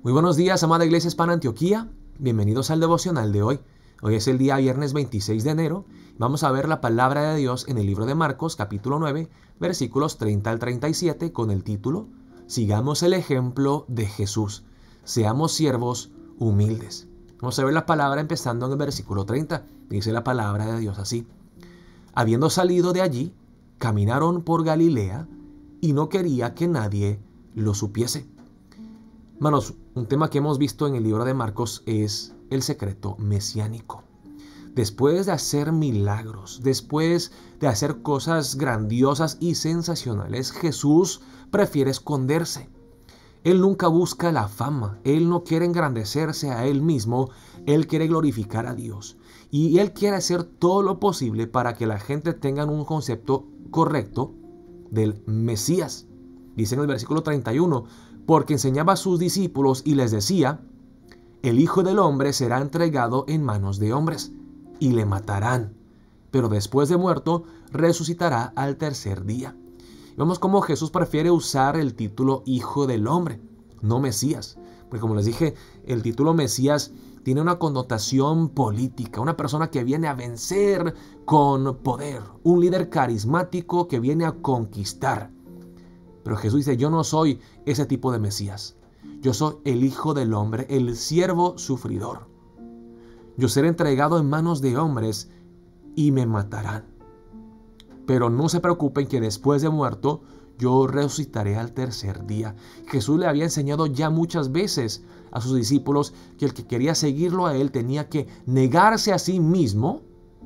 Muy buenos días, amada Iglesia Hispana Antioquía. Bienvenidos al devocional de hoy. Hoy es el día viernes 26 de enero. Vamos a ver la palabra de Dios en el libro de Marcos, capítulo 9, versículos 30 al 37, con el título Sigamos el ejemplo de Jesús. Seamos siervos humildes. Vamos a ver la palabra empezando en el versículo 30. Dice la palabra de Dios así. Habiendo salido de allí, caminaron por Galilea y no quería que nadie lo supiese. Hermanos, un tema que hemos visto en el libro de Marcos es el secreto mesiánico. Después de hacer milagros, después de hacer cosas grandiosas y sensacionales, Jesús prefiere esconderse. Él nunca busca la fama, Él no quiere engrandecerse a Él mismo, Él quiere glorificar a Dios. Y Él quiere hacer todo lo posible para que la gente tenga un concepto correcto del Mesías. Dice en el versículo 31, porque enseñaba a sus discípulos y les decía, el Hijo del Hombre será entregado en manos de hombres, y le matarán, pero después de muerto resucitará al tercer día. Vemos cómo Jesús prefiere usar el título Hijo del Hombre, no Mesías, porque como les dije, el título Mesías tiene una connotación política, una persona que viene a vencer con poder, un líder carismático que viene a conquistar. Pero Jesús dice, yo no soy ese tipo de Mesías. Yo soy el Hijo del Hombre, el siervo sufridor. Yo seré entregado en manos de hombres y me matarán. Pero no se preocupen que después de muerto, yo resucitaré al tercer día. Jesús le había enseñado ya muchas veces a sus discípulos que el que quería seguirlo a él tenía que negarse a sí mismo,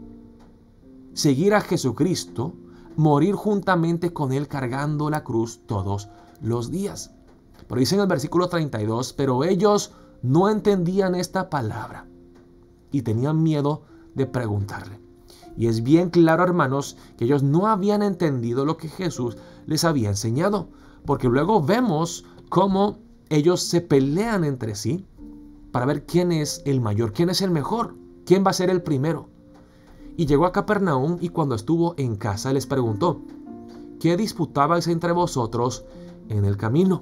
seguir a Jesucristo, morir juntamente con él cargando la cruz todos los días. Pero dice en el versículo 32, pero ellos no entendían esta palabra y tenían miedo de preguntarle. Y es bien claro, hermanos, que ellos no habían entendido lo que Jesús les había enseñado, porque luego vemos cómo ellos se pelean entre sí para ver quién es el mayor, quién es el mejor, quién va a ser el primero. Y llegó a Capernaum y cuando estuvo en casa les preguntó, ¿qué disputabais entre vosotros en el camino?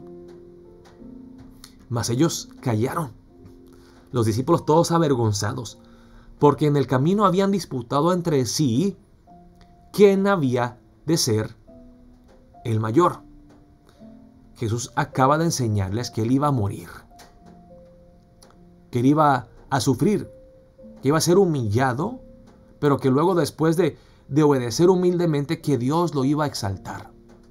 Mas ellos callaron, los discípulos todos avergonzados, porque en el camino habían disputado entre sí quién había de ser el mayor. Jesús acaba de enseñarles que él iba a morir, que él iba a sufrir, que iba a ser humillado, pero que luego después de obedecer humildemente que Dios lo iba a exaltar.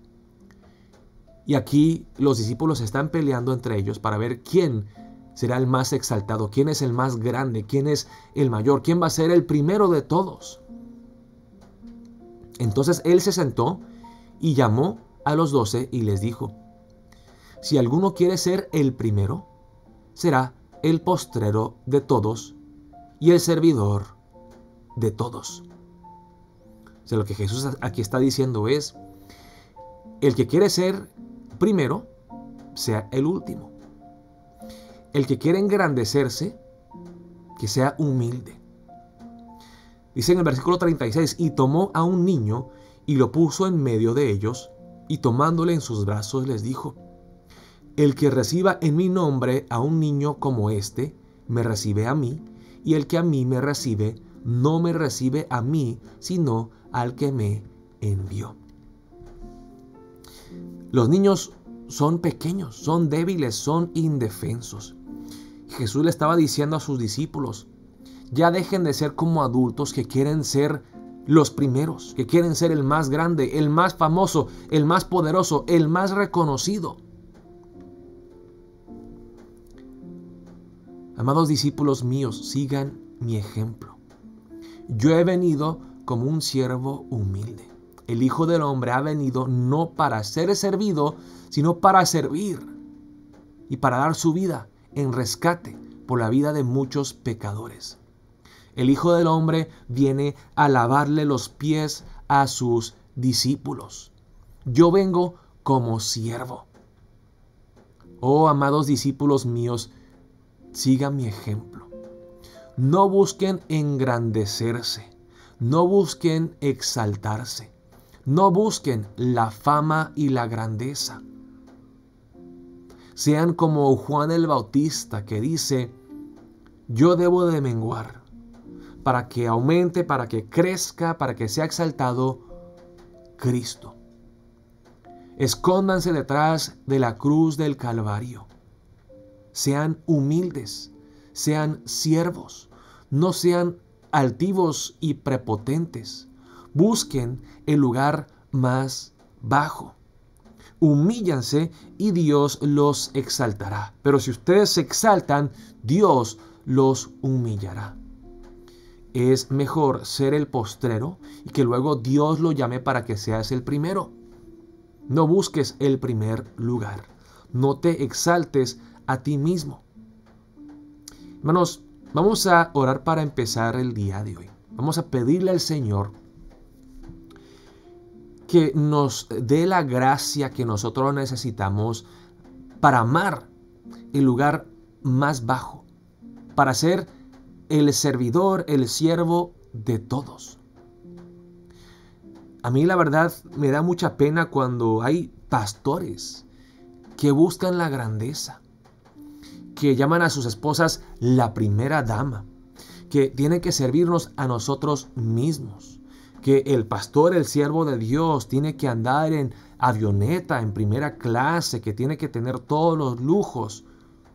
Y aquí los discípulos están peleando entre ellos para ver quién será el más exaltado, quién es el más grande, quién es el mayor, quién va a ser el primero de todos. Entonces él se sentó y llamó a los 12 y les dijo, si alguno quiere ser el primero, será el postrero de todos y el servidor de todos. O sea, lo que Jesús aquí está diciendo es, el que quiere ser primero, sea el último. El que quiere engrandecerse, que sea humilde. Dice en el versículo 36, y tomó a un niño y lo puso en medio de ellos, y tomándole en sus brazos les dijo, el que reciba en mi nombre a un niño como este, me recibe a mí, y el que a mí me recibe, no me recibe a mí, sino al que me envió. Los niños son pequeños, son débiles, son indefensos. Jesús le estaba diciendo a sus discípulos, ya dejen de ser como adultos que quieren ser los primeros, que quieren ser el más grande, el más famoso, el más poderoso, el más reconocido. Amados discípulos míos, sigan mi ejemplo. Yo he venido como un siervo humilde. El Hijo del Hombre ha venido no para ser servido, sino para servir y para dar su vida en rescate por la vida de muchos pecadores. El Hijo del Hombre viene a lavarle los pies a sus discípulos. Yo vengo como siervo. Oh, amados discípulos míos, sigan mi ejemplo. No busquen engrandecerse, no busquen exaltarse, no busquen la fama y la grandeza. Sean como Juan el Bautista, que dice: yo debo de menguar para que aumente, para que crezca, para que sea exaltado Cristo. Escóndanse detrás de la cruz del Calvario. Sean humildes, sean siervos, no sean altivos y prepotentes. Busquen el lugar más bajo. Humíllanse y Dios los exaltará. Pero si ustedes se exaltan, Dios los humillará. Es mejor ser el postrero y que luego Dios lo llame para que seas el primero. No busques el primer lugar. No te exaltes a ti mismo. Hermanos, vamos a orar para empezar el día de hoy. Vamos a pedirle al Señor que nos dé la gracia que nosotros necesitamos para amar el lugar más bajo, para ser el servidor, el siervo de todos. A mí la verdad me da mucha pena cuando hay pastores que buscan la grandeza, que llaman a sus esposas la primera dama, que tienen que servirnos a nosotros mismos, que el pastor, el siervo de Dios, tiene que andar en avioneta, en primera clase, que tiene que tener todos los lujos.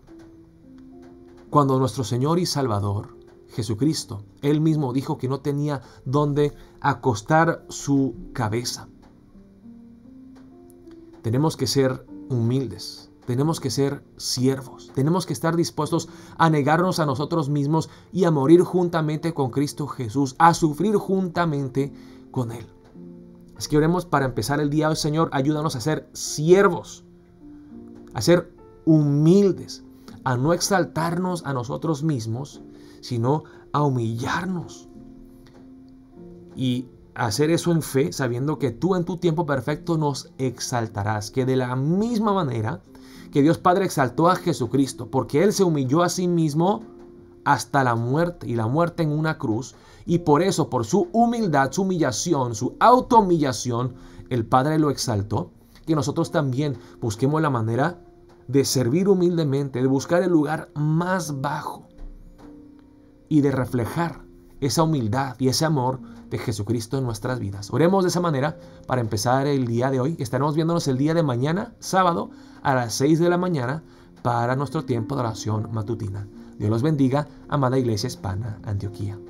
Cuando nuestro Señor y Salvador, Jesucristo, Él mismo dijo que no tenía dónde acostar su cabeza. Tenemos que ser humildes, tenemos que ser siervos, tenemos que estar dispuestos a negarnos a nosotros mismos y a morir juntamente con Cristo Jesús, a sufrir juntamente con Él. Así que oremos para empezar el día hoy. Señor, ayúdanos a ser siervos, a ser humildes, a no exaltarnos a nosotros mismos, sino a humillarnos y hacer eso en fe, sabiendo que tú en tu tiempo perfecto nos exaltarás, que de la misma manera que Dios Padre exaltó a Jesucristo, porque Él se humilló a sí mismo hasta la muerte, y la muerte en una cruz, y por eso, por su humildad, su humillación, su autohumillación, el Padre lo exaltó, que nosotros también busquemos la manera de servir humildemente, de buscar el lugar más bajo y de reflejar esa humildad y ese amor de Jesucristo en nuestras vidas. Oremos de esa manera para empezar el día de hoy. Estaremos viéndonos el día de mañana, sábado, a las 6 de la mañana para nuestro tiempo de oración matutina. Dios los bendiga, amada Iglesia Hispana Antioquía.